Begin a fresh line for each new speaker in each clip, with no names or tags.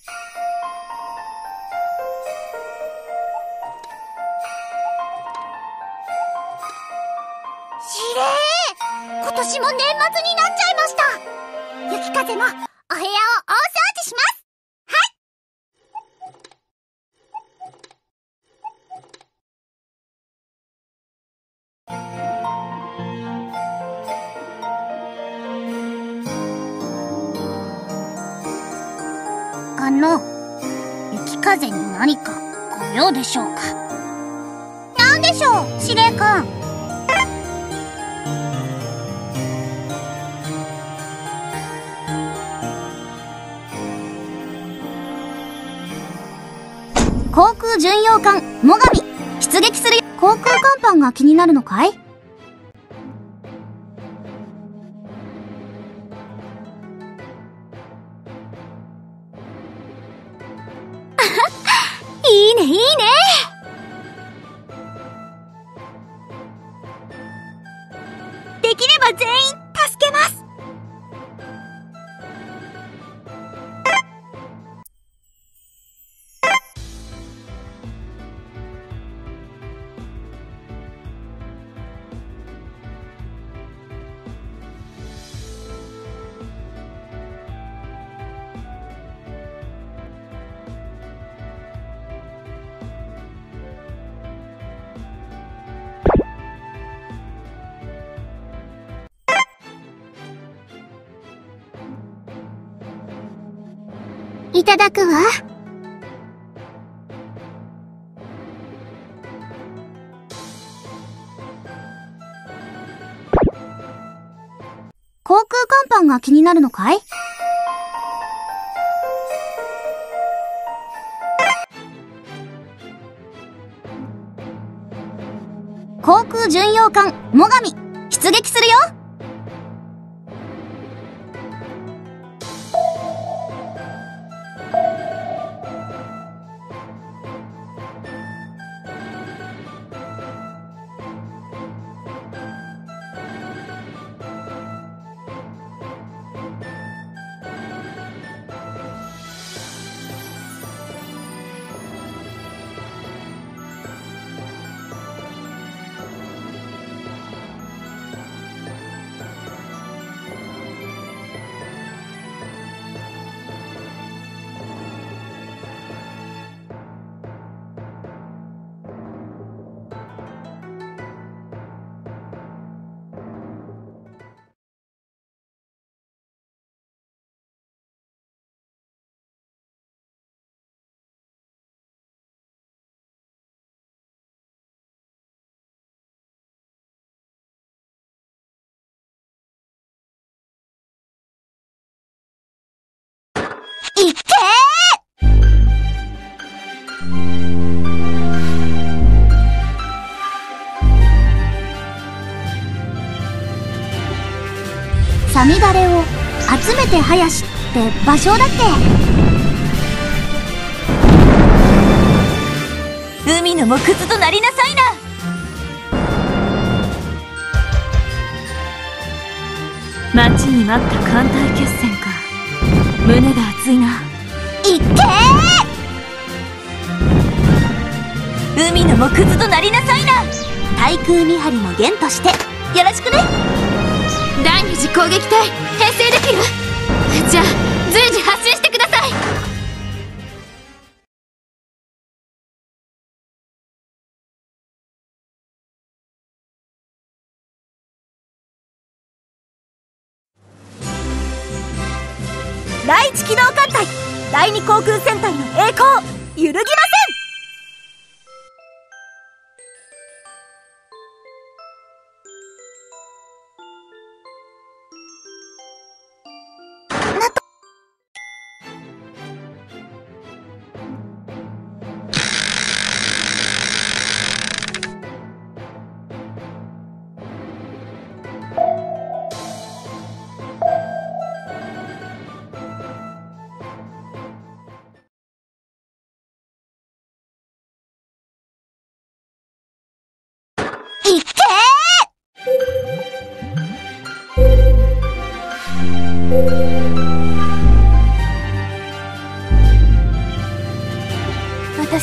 きれい。今年も年末になっちゃいました。雪風もお部屋を大掃除します。雪風に何かご用でしょうか。なんでしょう、司令官。航空巡洋艦最上出撃する。航空甲板が気になるのかい？いいねいいね。できれば全員助けます。いただくわ。航空甲板が気になるのかい？航空巡洋艦最上出撃するよ。いっけー。さみだれを集めて林って芭蕉だっけ？
海の木図となりなさいな。待ちに待った艦隊決戦か。胸が熱いな。
いっけ
ー。海の木図となりなさいな。
対空見張りの弦としてよろしくね。
第二次攻撃隊編成できる？じゃあ随時発進してください。
第一機動艦隊第二航空戦隊の栄光揺るぎません。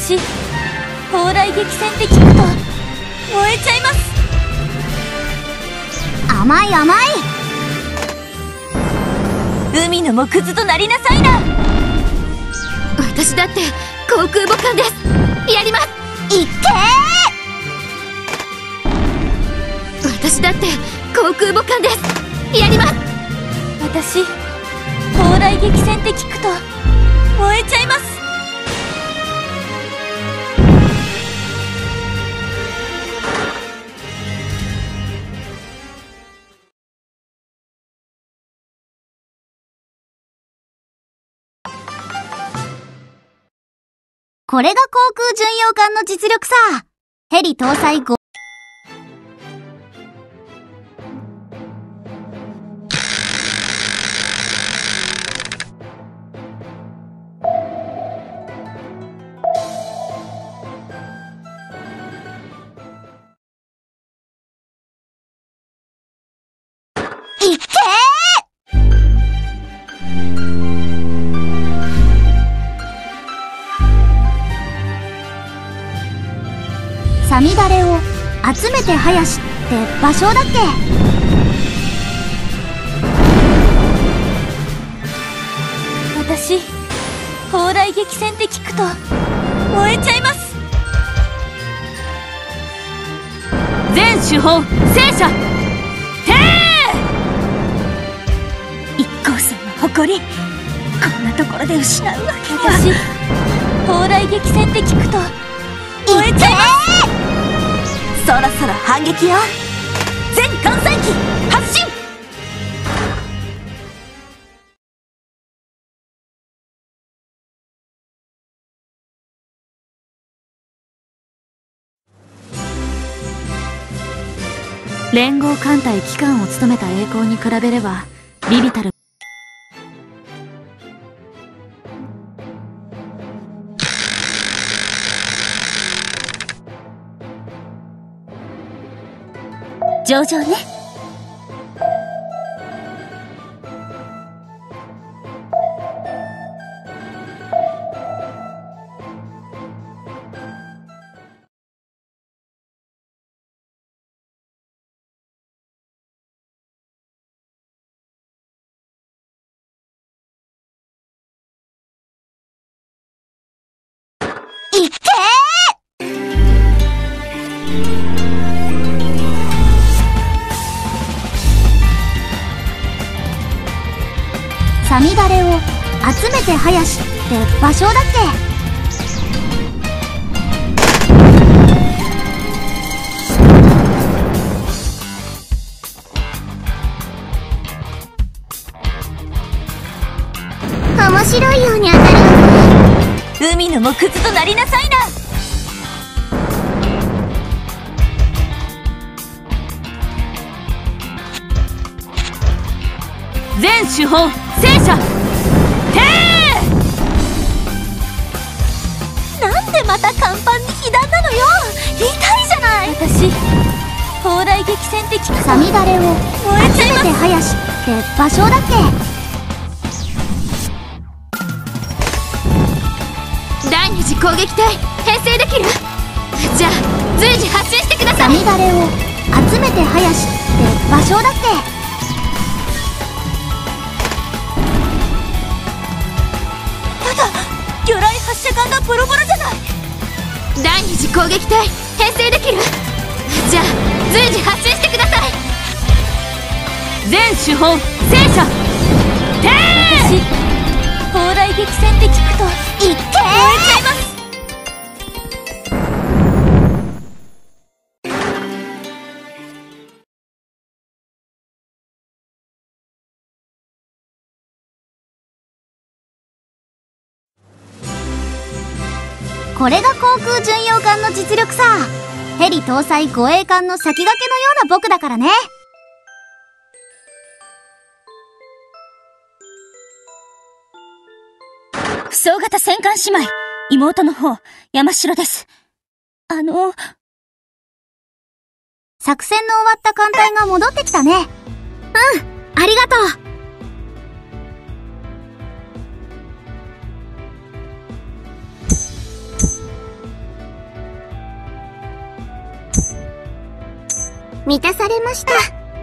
私、蓬莱激戦って聞くと燃えちゃいます。
甘い甘い。
海の藻くずとなりなさいな。私だって航空母艦です。やります。
いっけ
ー。私だって航空母艦です。やります。私、蓬莱激戦って聞くと燃えちゃいます。
これが航空巡洋艦の実力さ。ヘリ搭載5。いっけさみだれを集めて林って場所だっけ。
私、蓬莱激戦って聞くと燃えちゃいます。全手法戦車てー。一光さんの誇り、こんなところで失うわけには。私、蓬莱激戦って聞くと燃えちゃいます。そろそろ反撃よ。全艦載機発進。連合艦隊機関を務めた栄光に比べれば微々たる。上々ね。
いっけさみだれを集めて林って場所だっけ。面白いように当たるよね。
海の藻くずとなりなさいな。全手法戦車てー。なんでまた甲板に被弾なのよ。痛いじゃない。私、蓬莱激戦って聞くと
さみだれを集めて林って場所だっけ。
第二次攻撃隊編成できる？じゃあ随時発進してください。
さみだれを集めて林って場所だっけ。
魚雷発射管がボロボロじゃない。第二次攻撃隊編成できる？じゃあ随時発進してください。全手法戦車てー。私、蓬莱激戦って聞くと
いっけー。燃えち
ゃいます。
これが航空巡洋艦の実力さ。ヘリ搭載護衛艦の先駆けのような僕だからね。
不走型戦艦姉妹、妹の方、山城です。
作戦の終わった艦隊が戻ってきたね。うん、ありがとう。 満たされました。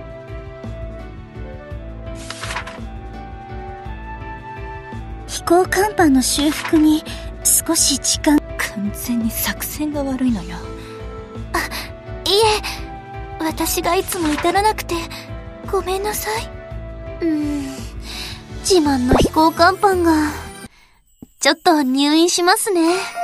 飛行甲板の修復に少し時間。
完全に作戦が悪いのよ。
いえ、私がいつも至らなくてごめんなさい。自慢の飛行甲板がちょっと入院しますね。